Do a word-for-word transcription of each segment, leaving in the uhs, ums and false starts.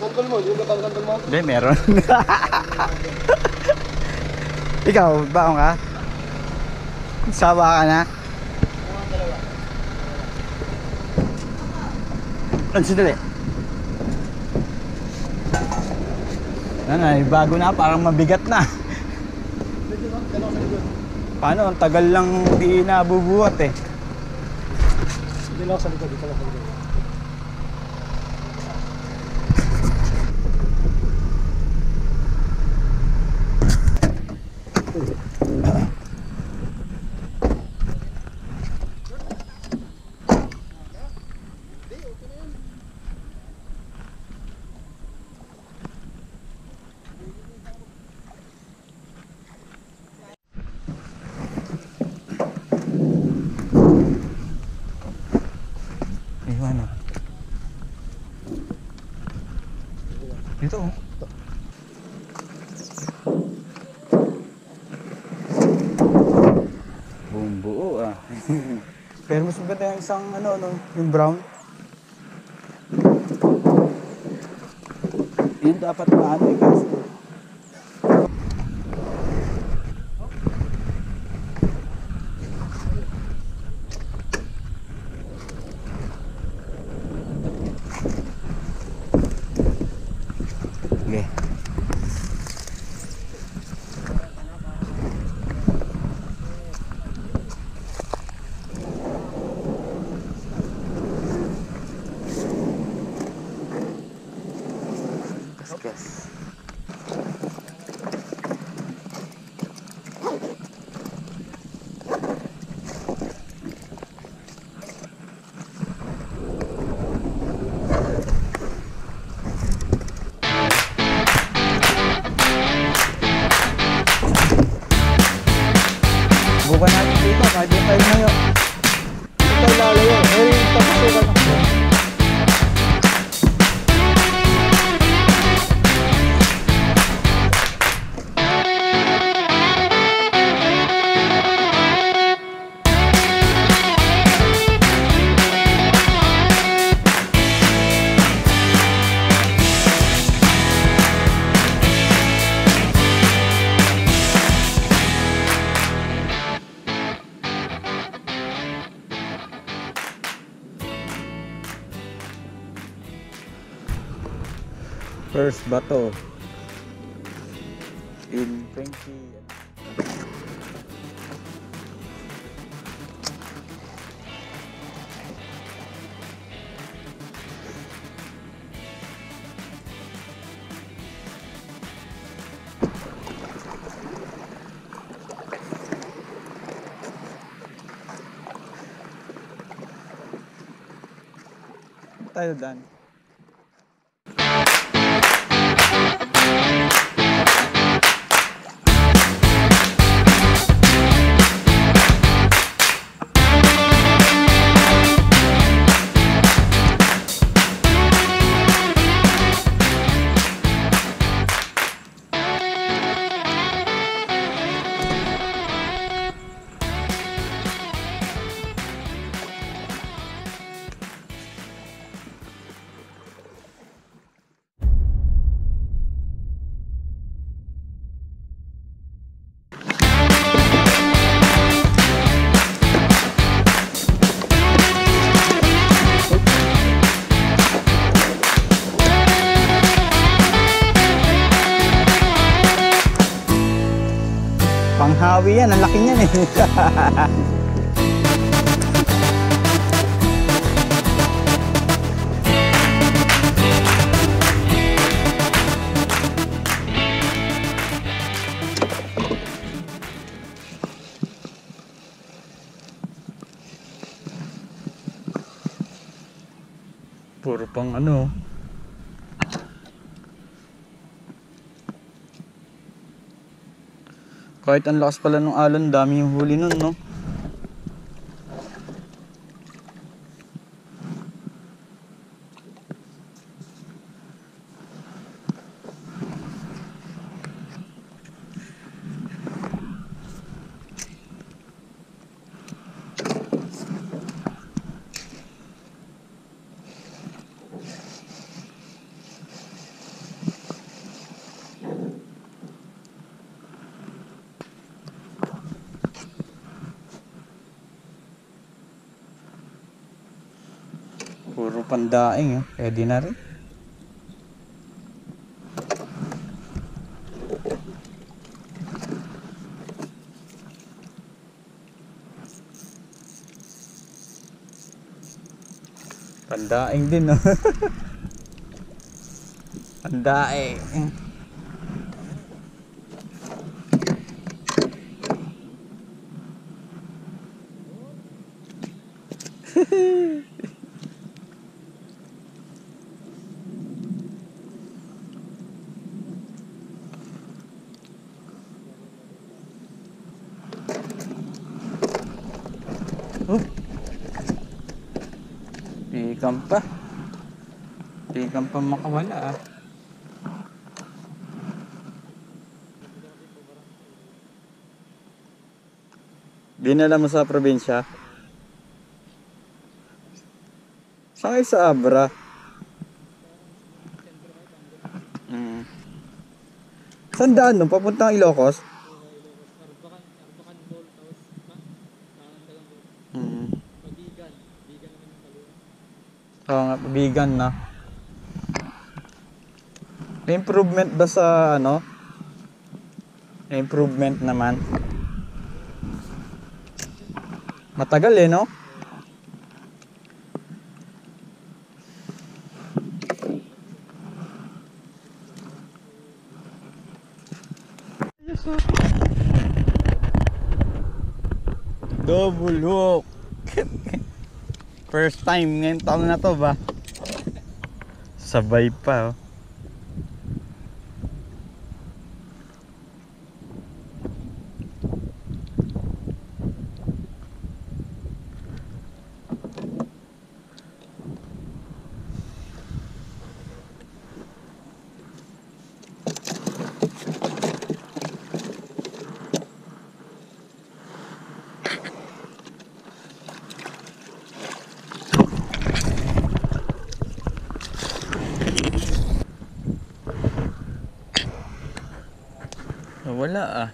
Kantol mo, yung gatang kantol mo? Hindi, meron. Ikaw, baong ka? Sawa ka na? Ano, sandali. Nanay, bago na, parang mabigat na. Paano? Ang tagal lang di nabubuhat eh. Hindi lang sa likod, dito lang sa likod. Dito oh. Buong buo ah. Pero mas maganda yung isang ano, ano, yung brown. Yun dapat na ano eh guys. Okay. Yes. Bukan natin dito, kahit di tayo ngayon. Hindi tayo lalayo. May pagsusukan ako. First bato in twenty. Tayo dan. Panghawi yan, ang laki niyan eh. Puro pang ano. Kahit ang lakas pala ng alon, dami yung huli nun, no? Puro pandaing eh. Pwede na rin. Pandaing din no. Pandaing. Oh. Pikam pa. Pikam pa makawala ah. Dinala mo sa probinsya? Saan kayo sa Abra? Hmm. Saan daan nun? Papuntang Ilocos? Hmm. Oo nga, pabigan na. May improvement ba sa ano? May improvement naman. Matagal eh, no? Double hook. First time ngayon taon na to ba? Sabay pa oh. Wala ah.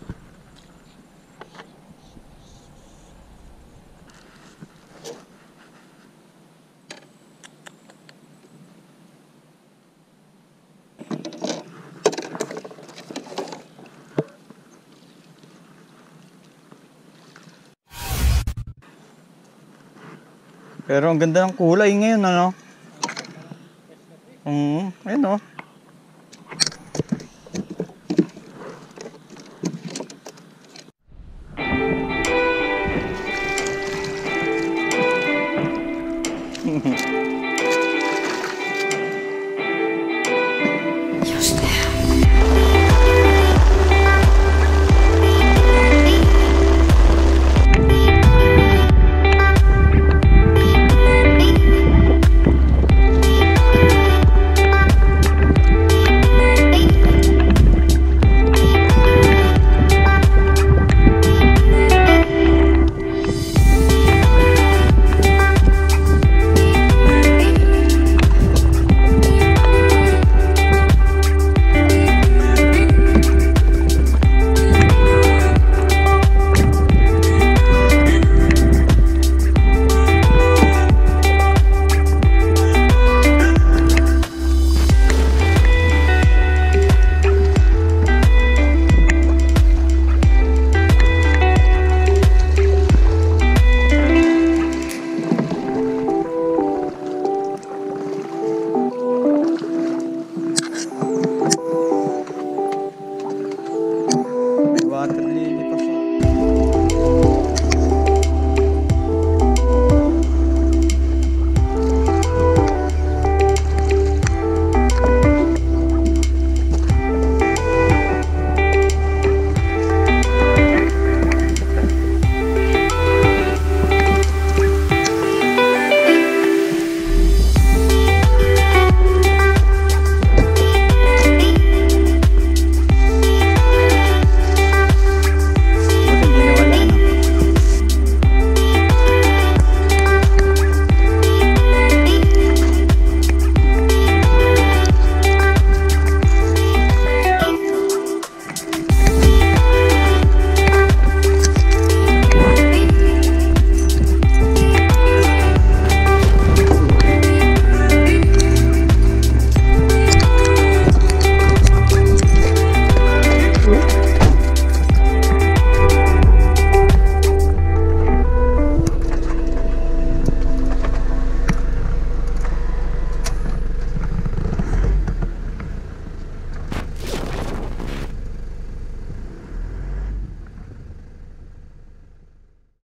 Pero ang ganda ng kulay ngayon ano? Hmm, ayun oh.